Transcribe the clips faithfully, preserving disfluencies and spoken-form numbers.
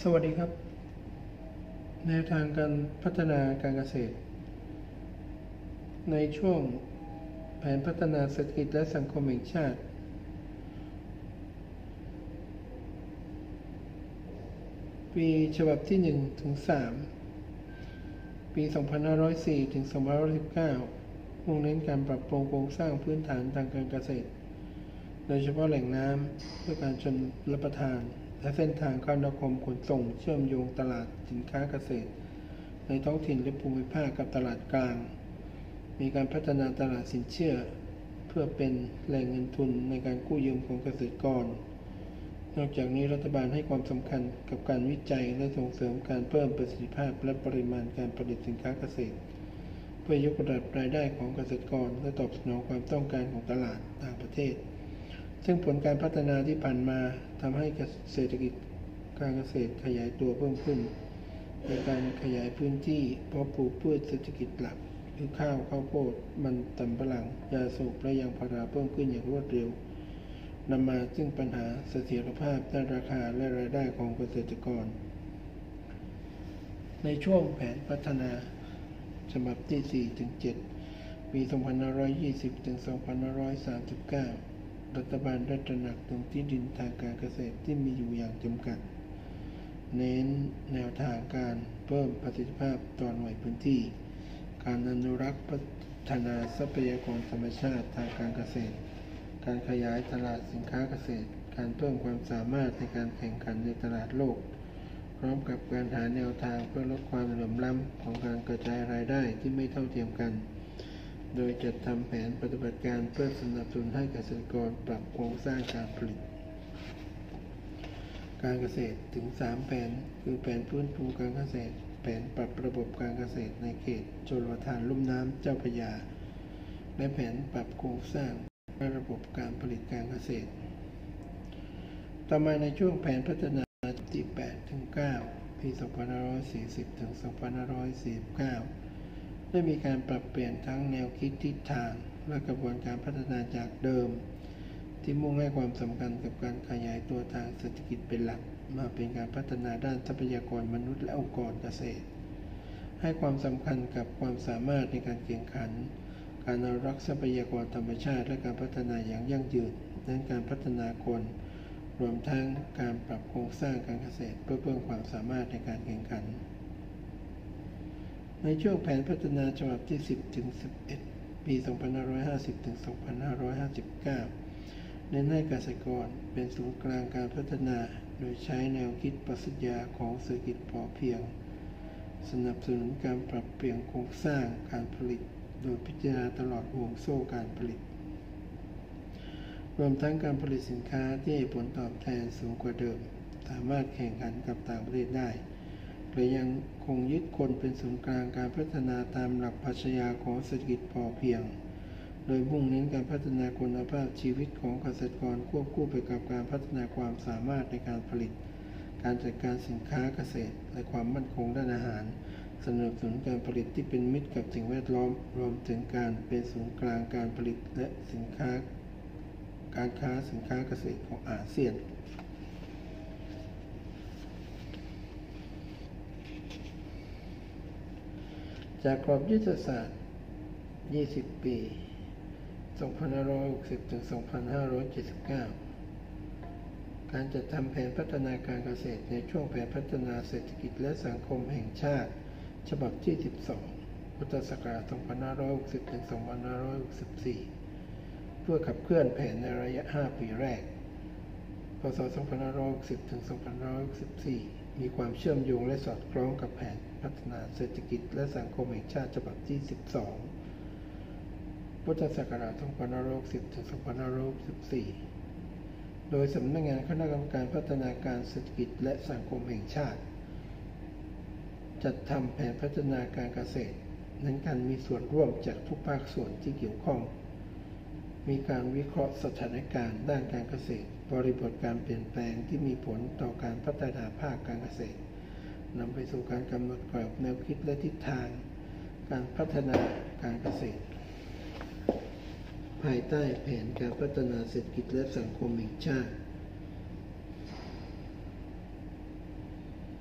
สวัสดีครับแนวทางการพัฒนาการเกษตรในช่วงแผนพัฒนาเศรษฐกิจและสังคมแห่งชาติปีฉบับที่หนึ่งถึงสามปี สองพันห้าร้อยสี่ ถึง สองพันห้าร้อยสิบเก้า มุ่งเน้นการปรับปรุงโครงสร้างพื้นฐานทางการเกษตรโดยเฉพาะแหล่งน้ำเพื่อการชลรับประทานและเส้นทางคมนาคมขนส่งเชื่อมโยงตลาดสินค้าเกษตรในท้องถิ่นและภูมิภาคกับตลาดกลางมีการพัฒนาตลาดสินเชื่อเพื่อเป็นแหล่งเงินทุนในการกู้ยืมของเกษตรกรนอกจากนี้รัฐบาลให้ความสำคัญกับการวิจัยและส่งเสริมการเพิ่มประสิทธิภาพและปริมาณการผลิตสินค้าเกษตรเพื่อยกระดับรายได้ของเกษตรกรและตอบสนองความต้องการของตลาดต่างประเทศซึ่งผลการพัฒนาที่ผ่านมาทำให้เศรษฐกิจการเกษตรขยายตัวเพิ่มขึ้นโดยการขยายพื้นที่เพาะปลูกพืชเศรษฐกิจหลักคือข้าวข้าวโพดมันสำปะหลังยาสูบและยางพาราเพิ่มขึ้นอย่างรวดเร็วนำมาซึ่งปัญหาเสถียรภาพด้านราคาและรายได้ของเกษตรกรในช่วงแผนพัฒนาฉบับที่ สี่ถึงเจ็ด ปี สองพันห้าร้อยยี่สิบ ถึง สองพันห้าร้อยสามสิบเก้า รัฐบาลได้ตระหนักถึงที่ดินทางการเกษตรที่มีอยู่อย่างจำกัดเน้นแนวทางการเพิ่มประสิทธิภาพต่อหน่วยพื้นที่การอนุรักษ์พัฒนาทรัพยากรธรรมชาติทางการเกษตรการขยายตลาดสินค้าเกษตรการเพิ่มความสามารถในการแข่งขันในตลาดโลกพร้อมกับการหาแนวทางเพื่อลดความเหลื่อมล้ำของการกระจายรายได้ที่ไม่เท่าเทียมกันโดยจัดทำแผนปฏิบัติการเพื่อสนับสนุนให้เกษตรกรปรับโครงสร้างการผลิตการเกษตรถึงสามแผนคือแผนฟื้นฟูการเกษตรแผนปรับระบบการเกษตรในเขตชลประทานลุ่มน้ำเจ้าพระยาและแผนปรับโครงสร้างและระบบการผลิตการเกษตรต่อมาในช่วงแผนพัฒนาที่ แปดถึงเก้า ปี สองพันห้าร้อยสี่สิบ ถึง สองพันห้าร้อยสี่สิบเก้า ได้มีการปรับเปลี่ยนทั้งแนวคิดทิศทางและกระบวนการพัฒนาจากเดิมที่มุ่งให้ความสำคัญกับการขยายตัวทางเศรษฐกิจเป็นหลักมาเป็นการพัฒนาด้านทรัพยากรมนุษย์และองค์กรเกษตรให้ความสำคัญกับความสามารถในการแข่งขันการอนุรักษ์ทรัพยากรธรรมชาติและการพัฒนาอย่างยั่งยืนด้านการพัฒนาคนรวมทั้งการปรับโครงสร้างการเกษตรเพื่อเพิ่มความสามารถในการแข่งขันในช่วงแผนพัฒนาฉบับที่ สิบถึงสิบเอ็ด ปี สองพันห้าร้อยห้าสิบ ถึง สองพันห้าร้อยห้าสิบเก้า เน้นให้เกษตรกรเป็นศูนย์กลางการพัฒนาโดยใช้แนวคิดปรัชญาของเศรษฐกิจพอเพียงสนับสนุนการปรับเปลี่ยนโครงสร้างการผลิตโดยพิจารณาตลอดห่วงโซ่การผลิตรวมทั้งการผลิตสินค้าที่ให้ผลตอบแทนสูงกว่าเดิมสามารถแข่งขันกับต่างประเทศได้โดยยังคงยึดคนเป็นศูนย์กลางการพัฒนาตามหลักปรัชญาของเศรษฐกิจพอเพียงโดยมุ่งเน้นการพัฒนาคุณภาพชีวิตของเกษตรกรควบคู่ไปกับการพัฒนาความสามารถในการผลิตการจัดการสินค้าเกษตรและความมั่นคงด้านอาหารสนับสนุนการผลิตที่เป็นมิตรกับสิ่งแวดล้อมรวมถึงการเป็นศูนย์กลางการผลิตและสินค้าการค้าสินค้าเกษตรของอาเซียนจากกรอบยุทธศาสตร์ยี่สิบปี สองพันห้าร้อยหกสิบ ถึง สองพันห้าร้อยเจ็ดสิบเก้า การจัดทำแผนพัฒนาการเกษตรในช่วงแผนพัฒนาเศรษฐกิจและสังคมแห่งชาติฉบับที่ สิบสอง พุทธศักราช สองพันห้าร้อยหกสิบ ถึง สองพันห้าร้อยหกสิบสี่ เพื่อขับเคลื่อนแผนในระยะ ห้า ปีแรก พ.ศ. สองพันห้าร้อยหกสิบ ถึง สองพันห้าร้อยหกสิบสี่ มีความเชื่อมโยงและสอดคล้องกับแผนพัฒนาเศรษฐกิจและสังคมแห่งชาติฉบับที่ สิบสอง พุทธศักราช สองพันห้าร้อยหกสิบ ถึง สองพันห้าร้อยหกสิบสี่ โดยสำนักงานคณะกรรมการพัฒนาการเศรษฐกิจและสังคมแห่งชาติจัดทำแผนพัฒนาการเกษตรนั้นการมีส่วนร่วมจากทุกภาคส่วนที่เกี่ยวข้องมีการวิเคราะห์สถานการณ์ด้านการเกษตรบริบทการเปลี่ยนแปลงที่มีผลต่อการพัฒนาภาคการเกษตรนำไปสู่การกำหนดกรอบแนวคิดและทิศทางการพัฒนาการเกษตรภายใต้แผนการพัฒนาเศรษฐกิจและสังคมแห่งชาติ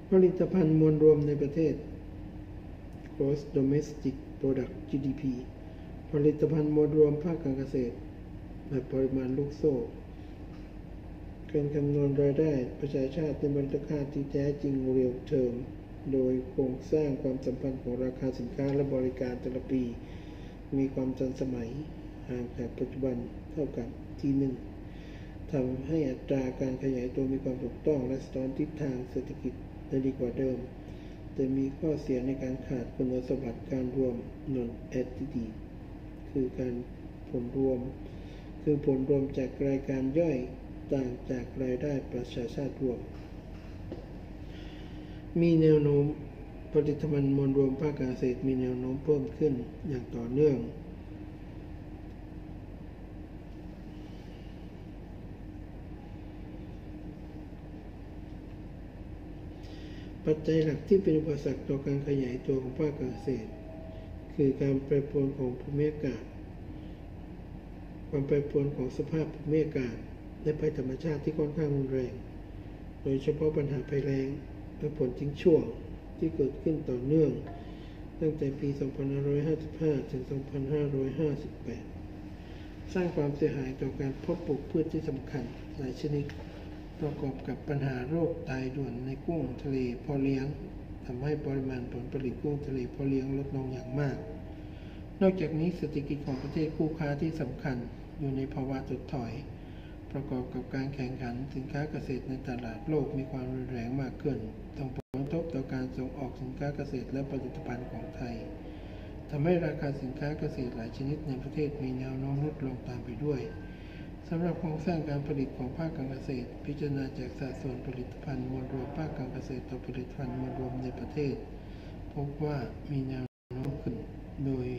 ผลิตภัณฑ์มวลรวมในประเทศ Gross Domestic Product จี ดี พี ผลิตภัณฑ์มวลรวมภาคการเกษตรแบบปริมาณลูกโซ่การคำนวณรายได้ประชาชาติในมูลค่าที่แท้จริง Real Term โดยโครงสร้างความสัมพันธ์ของราคาสินค้าและบริการแต่ละปีมีความทันสมัยห่างจากปัจจุบันเท่ากับ ที หนึ่ง ทำให้อัตราการขยายตัวมีความถูกต้องและสะท้อนทิศทางเศรษฐกิจได้ดีกว่าเดิมแต่มีข้อเสียในการขาดคุณสมบัติการรวม Non-additive คือการผลรวมคือผลรวมจากรายการย่อยต่างจากรายได้ประชาชาติรวมมีแนวโน้มผลิตภัณฑ์มวลรวมภาคการเกษตรมีแนวโน้มเพิ่มขึ้นอย่างต่อเนื่องปัจจัยหลักที่เป็นอุปสรรคต่อการขยายตัวของภาคการเกษตรคือการแปรปรวนของภูมิอากาศความแปรปรวนของสภาพภูมิอากาศและภัยธรรมชาติที่ค่อนข้างรุนแรงโดยเฉพาะปัญหาภัยแล้งและผลทิ้งช่วงที่เกิดขึ้นต่อเนื่องตั้งแต่ปี สองพันห้าร้อยห้าสิบห้า ถึง สองพันห้าร้อยห้าสิบแปด สร้างความเสียหายต่อการเพาะปลูกพืชที่สำคัญหลายชนิดประกอบกับปัญหาโรคตายด่วนในกุ้งทะเลเพาะเลี้ยงทำให้ปริมาณผลผลิตกุ้งทะเลเพาะเลี้ยงลดลงอย่างมากนอกจากนี้เศรษฐกิจของประเทศคู่ค้าที่สำคัญอยู่ในภาวะถดถอยประกอบกับการแข่งขันสินค้าเกษตรในตลาดโลกมีความรุนแรงมากขึ้นส่งผลกระทบต่อการส่งออกสินค้าเกษตรและผลิตภัณฑ์ของไทยทำให้ราคาสินค้าเกษตรหลายชนิดในประเทศมีแนวโน้มลดลงตามไปด้วยสำหรับโครงสร้างการผลิตของภาคการเกษตรพิจารณาจากสัดส่วนผลิตภัณฑ์มวลรวมภาคการเกษตรต่อผลิตภัณฑ์มวลรวมในประเทศพบว่ามีแนวโน้มขึ้นโดย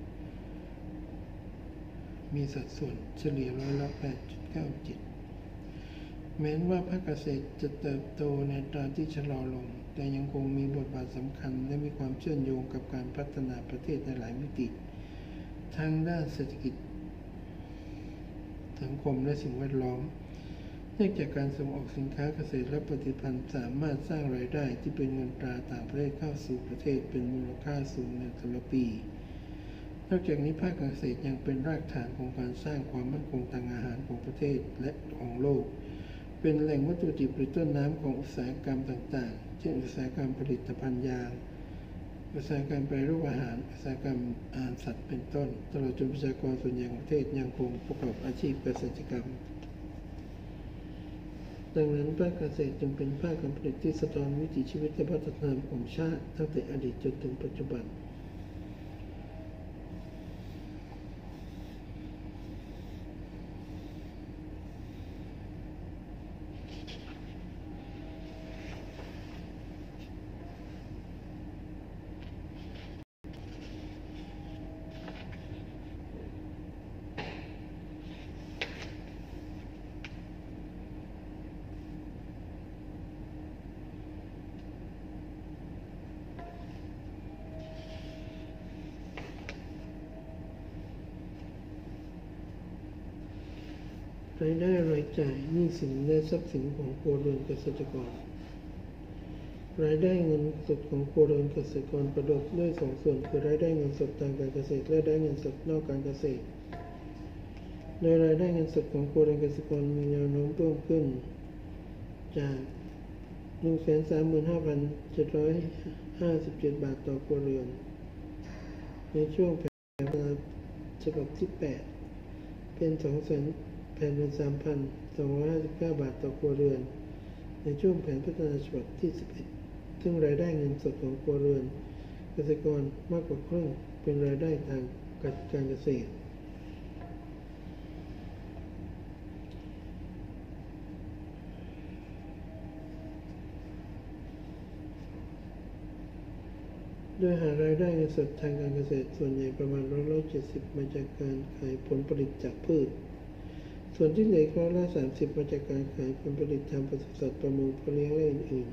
มีสัดส่วนเฉลี่ยร้อยละ แปดจุดเก้าเจ็ด แม้ว่าภาคเกษตรจะเติบโตในอัตราที่ชะลอลงแต่ยังคงมีบทบาทสำคัญและมีความเชื่อมโยงกับการพัฒนาประเทศในหลายมิติทั้งด้านเศรษฐกิจสังคมและสิ่งแวดล้อมเนื่องจากการส่งออกสินค้าเกษตรและผลิตภัณฑ์สามารถสร้างรายได้ที่เป็นเงินตราต่างประเทศเข้าสู่ประเทศเป็นมูลค่าสูงในแต่ละปีนอกจากนี้ภาคเกษตรยังเป็นรากฐานของการสร้างความมั่นคงทางอาหารของประเทศและของโลกเป็นแหล่งวัตถุดิบหรือต้นน้ำของอุตสาหกรรมต่างๆเช่นอุตสาหกรรมผลิตภัณฑ์ยางอุตสาหกรรมแปรรูปอาหารอุตสาหกรรมอาหารสัตว์เป็นต้นตลอดจนประชากรส่วนใหญ่ของประเทศยังคงประกอบอาชีพเกษตรกรรมดังนั้นภาคเกษตรจึงเป็นภาคการผลิตที่สะท้อนวิถีชีวิตและวัฒนธรรมของชาติตั้งแต่อดีตจนถึงปัจจุบันรายได้รายจ่ายหนี้สินและทรัพย์สินของครัวเรือนเกษตรกรรายได้เงินสดของครัวเรือนเกษตรกรประกอบด้วยสองส่วนคือรายได้เงินสดทางการเกษตรและรายได้เงินสดนอกการเกษตรโดยรายได้เงินสดของครัวเรือนเกษตรกรมีแนวโน้มเพิ่มขึ้นจาก หนึ่งแสนสามหมื่นห้าพันเจ็ดร้อยห้าสิบเจ็ด บาทต่อครัวเรือนในช่วงแผนฉบับที่แปดเป็น สองแสนแปดหมื่นสามพันสองร้อยห้าสิบเก้า บาทต่อครัวเรือนในช่วงแผนพัฒนาฉบับที่สิบเอ็ดซึ่งรายได้เงินสดของครัวเรือนเกษตรกรมากกว่าครึ่งเป็นรายได้ทางการเกษตรโดยหารายได้เงินสดทางการเกษตรส่วนใหญ่ประมาณร้อยละเจ็ดสิบมาจากการขายผลผลิตจากพืชส่วนที่เหลือร้อยละสามสิบมาจากการขายผลผลิตทางปศุสัตว์ประมงเพาะเลี้ยงและอื่น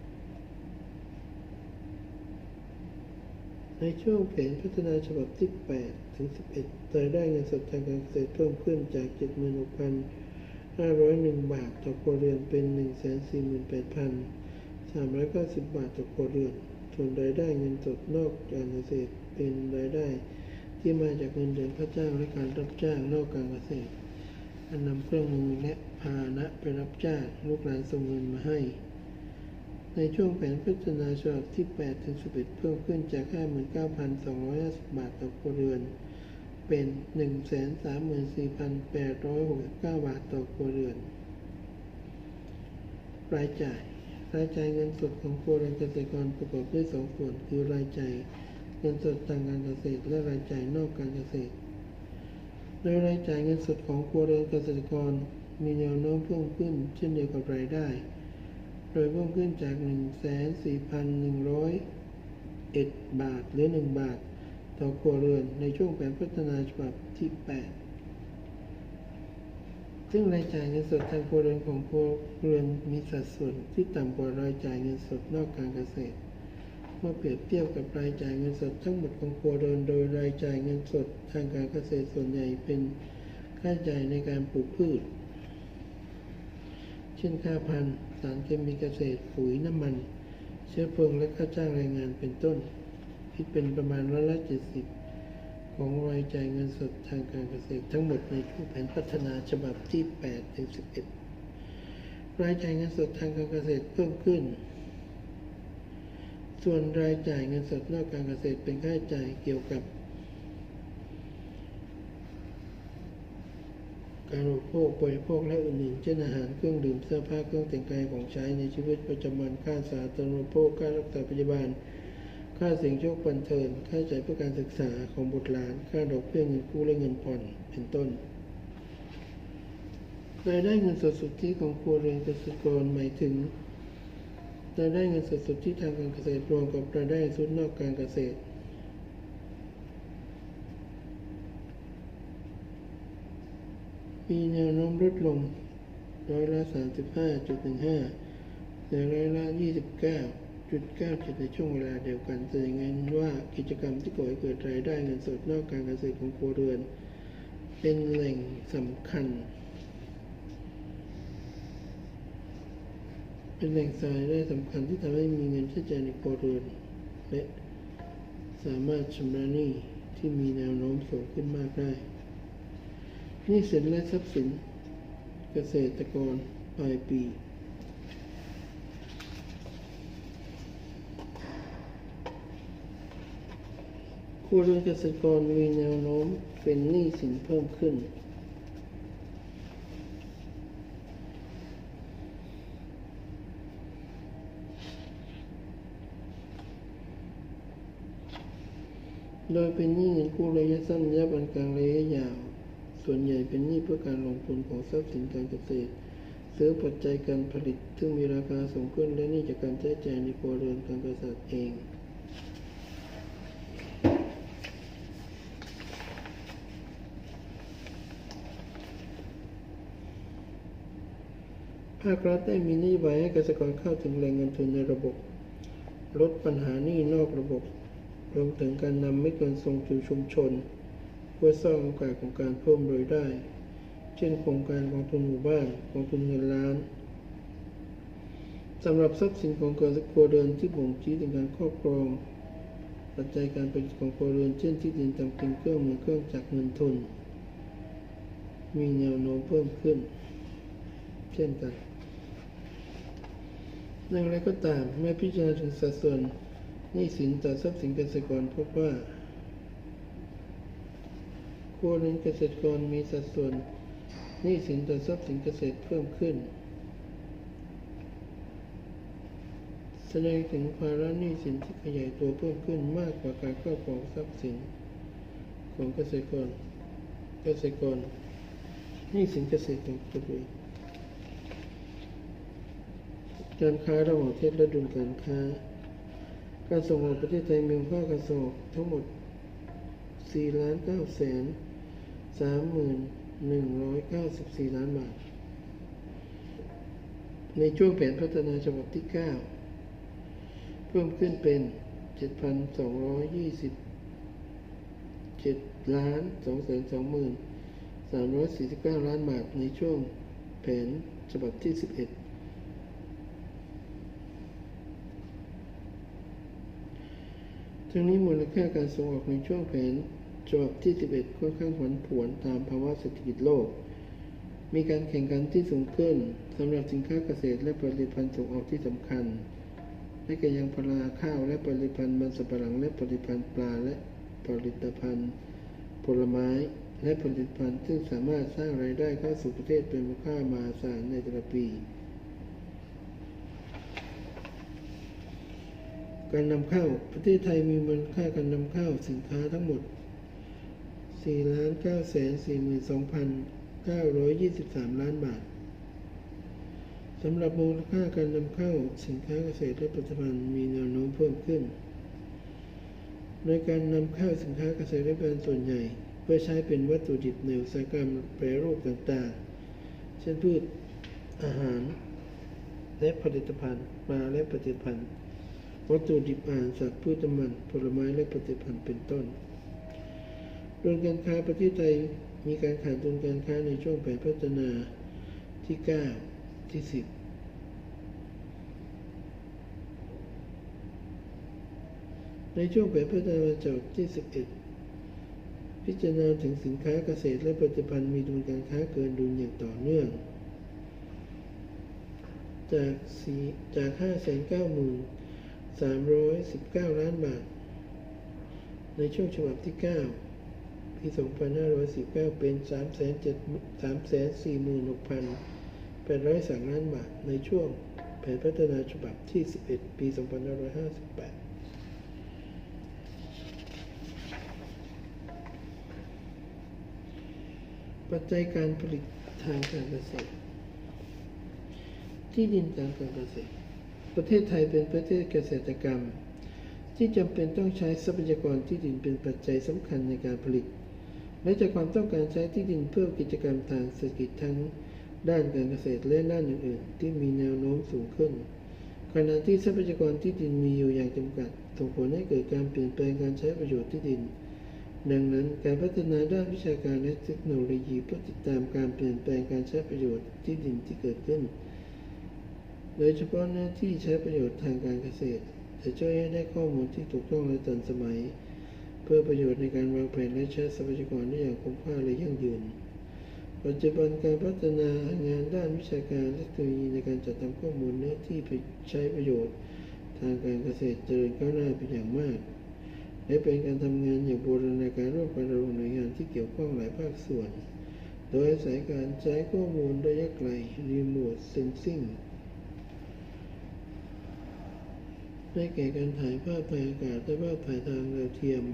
ๆในช่วงแผนพัฒนาฉบับที่แปดถึงสิบเอ็ดรายได้เงินสดทางการเกษตรเพิ่มขึ้นจาก เจ็ดหมื่นหกพันห้าร้อยเอ็ด บาทต่อครัวเรือนเป็น หนึ่งแสนสี่หมื่นแปดพันสามร้อยเก้าสิบ บาทต่อครัวเรือนส่วนรายได้เงินสดนอกการเกษตรเป็นรายได้ที่มาจากเงินเดือนค่าจ้างและการรับจ้างนอกการเกษตรอันนำเครื่องมือและพาหนะไปรับจ้างลูกหลานส่งเงินมาให้ในช่วงแผนพัฒนาฉบับที่ แปดถึงสิบเอ็ด เพิ่มขึ้นจาก ห้าหมื่นเก้าพันสองร้อยห้าสิบ บาทต่อครัวเรือนเป็น หนึ่งแสนสามหมื่นสี่พันแปดร้อยหกสิบเก้า บาทต่อครัวเรือนรายจ่ายรายจ่ายเงินสดของครัวเรือนเกษตรกรประกอบด้วยสองส่วนคือรายจ่ายเงินสดทางการเกษตรและรายจ่ายนอกการเกษตรโดยรายจ่ายเงินสดของครัวเรือนเกษตรกรมีแนวโน้มเพิ่มขึ้นเช่นเดียวกับรายได้โดยเพิ่มขึ้นจาก หนึ่งแสนสี่พันหนึ่งร้อยเอ็ด บาทหรือหนึ่งบาทต่อครัวเรือนในช่วงแผนพัฒนาฉบับที่ แปดซึ่งรายจ่ายเงินสดทางครัวเรือนของครัวเรือนมีสัดส่วนที่ต่ำกว่ารายจ่ายเงินสดนอกการเกษตรเมื่อเปรียบเทียบกับรายจ่ายเงินสดทั้งหมดของครัวเรือนโดยรายจ่ายเงินสดทางการเกษตรส่วนใหญ่เป็นค่าใช้จ่ายในการปลูกพืชเช่นค่าพันธุ์สารเคมีเกษตรปุ๋ยน้ำมันเชื้อเพลิงและค่าจ้างแรงงานเป็นต้นคิดเป็นประมาณร้อยละเจ็ดสิบของรายจ่ายเงินสดทางการเกษตรทั้งหมดในช่วงแผนพัฒนาฉบับที่ แปดถึงสิบเอ็ด รายจ่ายเงินสดทางการเกษตรเพิ่มขึ้นส่วนรายจ่ายเงินสดนอกการเกษตรเป็นค่าใช้จ่ายเกี่ยวกับการอุปโภคบริโภคและอื่นๆเช่นอาหารเครื่องดื่มเสื้อผ้าเครื่องแต่งกายของใช้ในชีวิตประจำวันค่าสาธารณูปโภคค่ารักษาพยาบาลค่าสิ่งโชคบันเทิงค่าใช้จ่ายเพื่อการศึกษาของบุตรหลานค่าดอกเบี้ยเงินกู้และเงินผ่อนเป็นต้นรายได้เงินสดสุทธิของครัวเรือนเกษตรกรหมายถึงรายได้เงินสดสุทธิทางการเกษตรรวมกับรายได้สุทธินอกการเกษตรมีแนวโน้มลดลงร้อยละ สามสิบห้าจุดหนึ่งห้า และร้อยละ ยี่สิบเก้าจุดเก้าเจ็ด ในช่วงเวลาเดียวกันแสดงให้เห็นว่ากิจกรรมที่ก่อให้เกิดรายได้เงินสดนอกการเกษตรของครัวเรือนเป็นแหล่งสำคัญเป็นแหล่งสายได้สำคัญที่ทำให้มีเงินใช้จ่ายในครัวเรือนและสามารถชำระหนี้ที่มีแนวโน้มสูงขึ้นมากได้หนี้สินและทรัพย์สินเกษตรกรปลายปีครัวเรือนเกษตรกรมีแนวโน้มเป็นหนี้สินเพิ่มขึ้นโดยเป็นหนี้เงินกู้ระยะสั้นระยะปานกลางระยะยาวส่วนใหญ่เป็นหนี้เพื่อการลงทุนของทรัพย์สินการเกษตรซื้อปัจจัยการผลิตซึ่งมีราคาสูงขึ้นและหนี้จากการใช้จ่ายในครัวเรือนการเกษตรเองภาครัฐได้มีนโยบายให้เกษตรกรเข้าถึงแหล่งเงินทุนในระบบลดปัญหาหนี้นอกระบบรวมถึงการนำเม็ดเงินส่งสู่ชุมชนเพื่อสร้างโอกาสของการเพิ่มรายได้เช่นโครงการกองทุนหมู่บ้านกองทุนเงินล้านสำหรับทรัพย์สินของครัวเรือนที่บ่งชี้ถึงการครอบครองปัจจัยการผลิตของครัวเรือนเช่นที่ดินทำกินเครื่องมือเครื่องจักรเงินทุนมีแนวโน้มเพิ่มขึ้นเช่นกันอย่างไรก็ตามเมื่อพิจารณาถึงสัดส่วนหนี้สินต่อทรัพย์สินเกษตรกรพบว่าครัวเรือนเกษตรกรมีสัดส่วนหนี้สินต่อทรัพย์สินเกษตรเพิ่มขึ้นแสดงถึงภาระหนี้สินที่ขยายตัวเพิ่มขึ้นมากกว่าการครอบครองทรัพย์สินของเกษตรกรเกษตรกรหนี้สินเกษตรของตัวเองการค้าระหว่างประเทศและดุลการค้าการส่งออกประเทศไทยมีมูลค่าการส่งออกทั้งหมด สี่ล้านเก้าแสนสามหมื่นหนึ่งร้อยเก้าสิบสี่ ล้านบาทในช่วงแผนพัฒนาฉบับที่ เก้าเพิ่มขึ้นเป็น เจ็ดพันสองร้อยยี่สิบเจ็ดล้านสองแสนสองหมื่นสามร้อยสี่สิบเก้า ล้านบาทในช่วงแผนฉบับที่ สิบเอ็ดทั้งนี้มูลค่าการส่งออกในช่วงแผนฉบับที่สิบเอ็ดค่อนข้างผันผวนตามภาวะเศรษฐกิจโลกมีการแข่งขันที่สูงขึ้นสำหรับสินค้าเกษตรและผลิตภัณฑ์ส่งออกที่สำคัญได้แก่ยางพาราข้าวและผลิตภัณฑ์มันสำปะหลังและผลิตภัณฑ์ปลาและผลิตภัณฑ์ผลไม้และผลิตภัณฑ์ซึ่งสามารถสร้างรายได้เข้าสู่ประเทศเป็นมูลค่ามหาศาลในแต่ละปีการนำเข้าประเทศไทยมีมูลค่าการนำเข้าสินค้าทั้งหมด สี่ล้านเก้าแสนสี่หมื่นสองพันเก้าร้อยยี่สิบสาม ล้านบาทสำหรับมูลค่าการนำเข้าสินค้าเกษตรและผลิตภัณฑ์มีแนวโน้มเพิ่มขึ้นในการนำเข้าสินค้าเกษตรและผลิตภัณฑ์ส่วนใหญ่เพื่อใช้เป็นวัตถุดิบในอุตสาหกรรมแปรรูปต่างๆเช่นพืชอาหารและผลิตภัณฑ์ปลาและผลิตภัณฑ์วัตถุดิบอาหารสัตว์พืชน้ำมันผลไม้และผลิตภัณฑ์เป็นต้นดุลการค้าประเทศไทยมีการขาดดุลการค้าในช่วงแผนพัฒนาที่เก้าที่สิบในช่วงแผนพัฒนาฉบับที่สิบเอ็ดพิจารณาถึงสินค้าเกษตรและผลิตภัณฑ์มีดุลการค้าเกินดุลอย่างต่อเนื่องจากจาก ห้าแสนเก้าหมื่นสามร้อยสิบเก้า ล้านบาทในช่วงฉบับที่เก้าปี สองพันห้าร้อยสี่สิบเก้า เป็น สามแสนสี่หมื่นหกพันแปดร้อยสาม ล้านบาทในช่วงแผนพัฒนาฉบับที่สิบเอ็ดปี สองพันห้าร้อยห้าสิบแปดปัจจัยการผลิตทางการเกษตรที่ดินการเกษตรประเทศไทยเป็นประเทศเกษตรกรรมที่จำเป็นต้องใช้ทรัพยากรที่ดินเป็นปัจจัยสำคัญในการผลิตและจากความต้องการใช้ที่ดินเพื่อกิจกรรมทางเศรษฐกิจทั้งด้านการเกษตรและด้านอื่นๆที่มีแนวโน้มสูงขึ้นขณะที่ทรัพยากรที่ดินมีอยู่อย่างจำกัดส่งผลให้เกิดการเปลี่ยนแปลงการใช้ประโยชน์ที่ดินดังนั้นการพัฒนาด้านวิชาการและเทคโนโลยีเพื่อติดตามการเปลี่ยนแปลงการใช้ประโยชน์ที่ดินที่เกิดขึ้นโดยเฉพาะหน้าที่ใช้ประโยชน์ทางการเกษตรจะช่วยให้ได้ข้อมูลที่ถูกต้องและทันสมัยเพื่อประโยชน์ในการวางแผนและใช้ทรัพยากรได้อย่างคุ้มค่าและยั่งยืนปัจจุบันการพัฒนางานด้านวิชาการและเทคโนโลยีในการจัดทำข้อมูลเนื้อที่ใช้ประโยชน์ทางการเกษตรเจริญก้าวหน้าเป็นอย่างมากและเป็นการทำงานอย่างบูรณาการร่วมกันระหว่างหน่วยงานที่เกี่ยวข้องหลายภาคส่วนโดยอาศัยการใช้ข้อมูลระยะไกล Remote Sensing ได้แก่การถ่ายภาพทางอากาศและภาพถ่ายทางดาวเทียม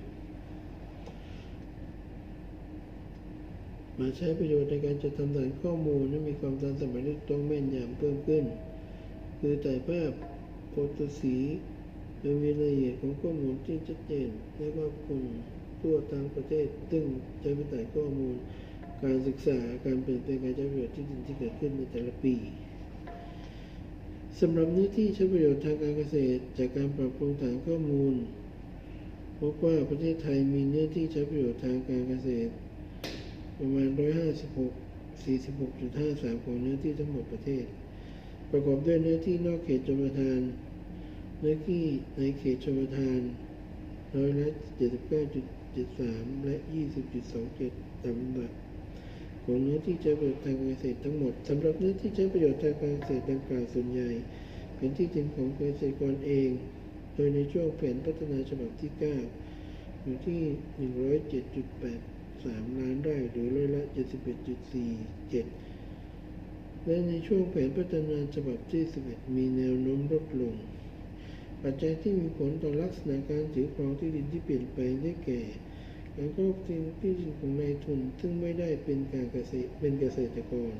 มาใช้ประโยชน์ในการจัดทำฐานข้อมูลและมีความทันสมัยและต้องแม่นยำเพิ่มขึ้นคือถ่ายภาพโฟโตสีโดยมีรายละเอียดของข้อมูลที่ชัดเจนและครอบคลุมทั่วทั้งประเทศซึ่งใช้เป็นฐานข้อมูลการศึกษาการเปลี่ยนแปลงการใช้ประโยชน์ที่ดินที่เกิดขึ้นในแต่ละปีสำหรับเนื้อที่ใช้ประโยชน์ทางการเกษตรจากการปรับปรุงฐานข้อมูลพบว่าประเทศไทยมีเนื้อที่ใช้ประโยชน์ทางการเกษตรประมาณ หนึ่งร้อยห้าสิบหก สี่สิบหกจุดห้าสาม ของเนื้อที่ทั้งหมดประเทศประกอบด้วยเนื้อที่นอกเขตชลประทานเนื้อที่ในเขตชลประทานร้อยละ เจ็ดสิบเก้าจุดเจ็ดสาม และ ยี่สิบจุดสองเจ็ด ตามลำดับของเนื้อที่ใช้ประโยชน์ทางการเกษตรทั้งหมดสำหรับเนื้อที่ใช้ประโยชน์ทางการเกษตรดังกล่าวส่วนใหญ่เป็นที่ดินของเกษตรกรเองโดยในช่วงแผนพัฒนาฉบับที่เก้าอยู่ที่ หนึ่งร้อยเจ็ดจุดแปดสาม ล้านไร่หรือร้อยละ เจ็ดสิบเอ็ดจุดสี่เจ็ด และในช่วงแผนพัฒนาฉบับที่สิบเอ็ดมีแนวโน้มลดลงปัจจัยที่มีผลต่อลักษณะการถือครองที่ดินที่เปลี่ยนไปได้แก่การครอบครองที่ดินของนายทุนซึ่งไม่ได้เป็นการเกษตรเป็นเกษตรกร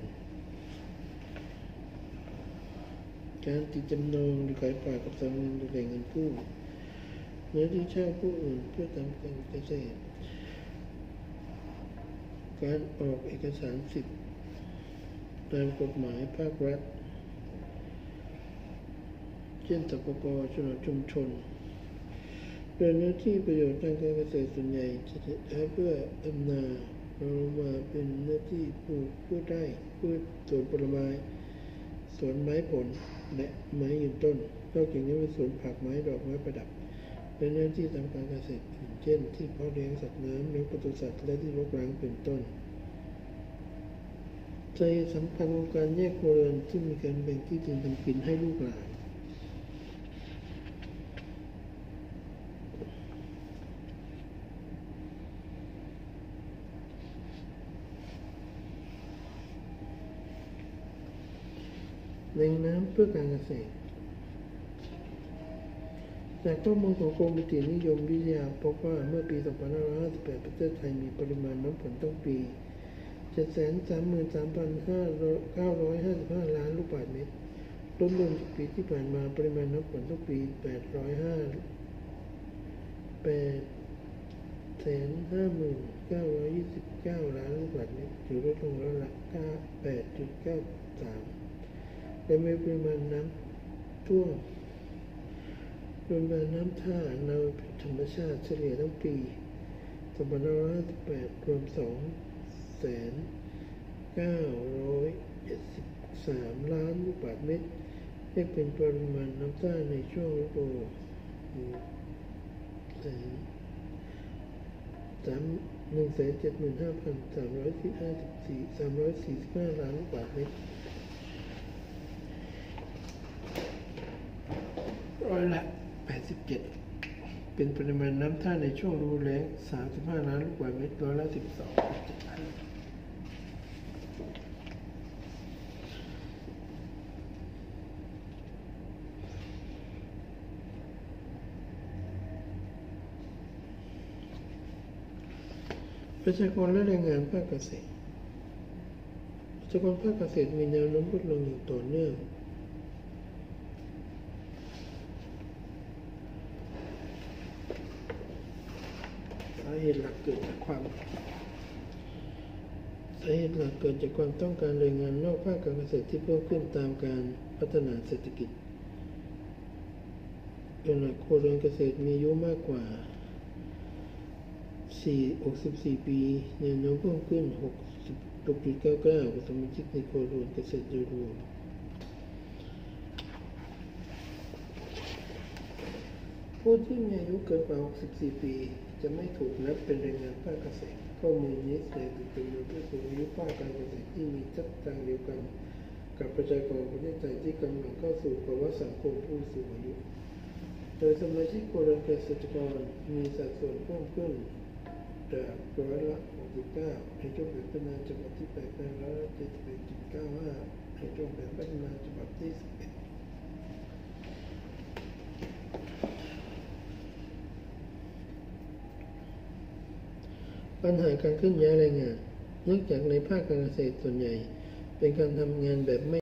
การติดจำนองหรือขายฝากกับสถาบันแหล่งเงินกู้เนื้อที่เช่าผู้อื่นเพื่อทำการเกษตรการออกเอกสารสิทธิ์ตามกฎหมายภาครัฐเช่นสปก.โฉนดชุมชนโดยเนื้อที่ประโยชน์ทางการเกษตรส่วนใหญ่จะใช้เพื่อดำนาเราลงมาเป็นเนื้อที่ปลูกพืชไร่พืชสวนผลไม้สวนไม้ผลและไม้ยืนต้นนอกจากนี้เป็นสวนผักไม้ดอกไม้ประดับเป็นหน้าที่ทางการเกษตรอื่นเช่นที่เพาะเลี้ยงสัตว์น้ำเลี้ยงปศุสัตว์และที่รกร้างเป็นต้นสาเหตุสำคัญของการแยกครัวเรือนที่มีการแบ่งที่ดินทำกินให้ลูกหลานแหล่งน้ำเพื่อการเกษตรจากข้อมูลของกรมอุตุนิยมวิทยาพบว่าเมื่อปี สองพันห้าร้อยห้าสิบแปด ประเทศไทยมีปริมาณน้ำฝนทั้งปี เจ็ดแสนสามหมื่นสามพันเก้าร้อยห้าสิบห้า ล้านลูกบาศก์เมตรลดลงจากปีที่ผ่านมาปริมาณน้ำฝนทั้งปี แปดร้อยห้า แปดแสนห้าหมื่นเก้าร้อยยี่สิบเก้า ล้านลูกบาศก์เมตรถือลดลงร้อยละ แปดจุดเก้าสาม และมีปริมาณน้ำท่วมปริมาณน้ำท่าน้ำธรรมชาติเฉลี่ยทั้งปี สองพันห้าร้อยห้าสิบแปด รวม สองแสนเก้าร้อยเจ็ดสิบสาม ล้านลูกบาศก์เมตรได้เป็นปริมาณน้ำท่าในช่วงฤดูหนึ่งแสนเจ็ดหมื่นห้าพันสามร้อยสี่สิบห้า ล้านลูกบาศก์เมตรร้อยละ แปดสิบเจ็ด เป็นปริมาณน้ำท่าในช่วงฤดูแล้ง สามสิบห้า ล้านลูกบาศก์เมตรร้อยละ สิบสองจุดเจ็ด ประชากรและแรงงานภาคเกษตรประชากรภาคเกษตรมีแนวโน้มลดลงอย่างต่อเนื่องสาเหตุหลักเกิดจากความสาเหตุหลักเกิดจากความต้องการแรงงานนอกภาคการเกษตรที่เพิ่มขึ้นตามการพัฒนาเศรษฐกิจขณะครัวเรือนเกษตรมีอายุมากกว่าหกสิบสี่ปีแนวโน้มเพิ่มขึ้น หกสิบหกจุดเก้าเก้า สมาชิกในครัวเรือนเกษตรโดยรวมผู้ที่มีอายุเกินกว่าหกสิบสี่ปีจะไม่ถูกนับเป็นแรงงานภาคเกษตรข้อมูลนี้แสดงถึงจำนวนผู้สูงอายุภาคการเกษตรที่มีทิศทางเดียวกันกับประชากรประเทศไทยที่กำลังเข้าสู่ภาวะสังคมผู้สูงอายุโดยสมาชิกครัวเรือนเกษตรกรมีสัดส่วนเพิ่มขึ้นจากร้อยละ หกสิบเก้า ในช่วงแบบพัฒนาฉบับที่แปดเป็นร้อยละ เจ็ดสิบเอ็ดจุดเก้าห้า ในช่วงแบบพัฒนาฉบับที่สิบเอ็ดปัญหาการเคลื่อนย้ายแรงงานเนื่องจากในภาคการเกษตรส่วนใหญ่เป็นการทำงานแบบไม่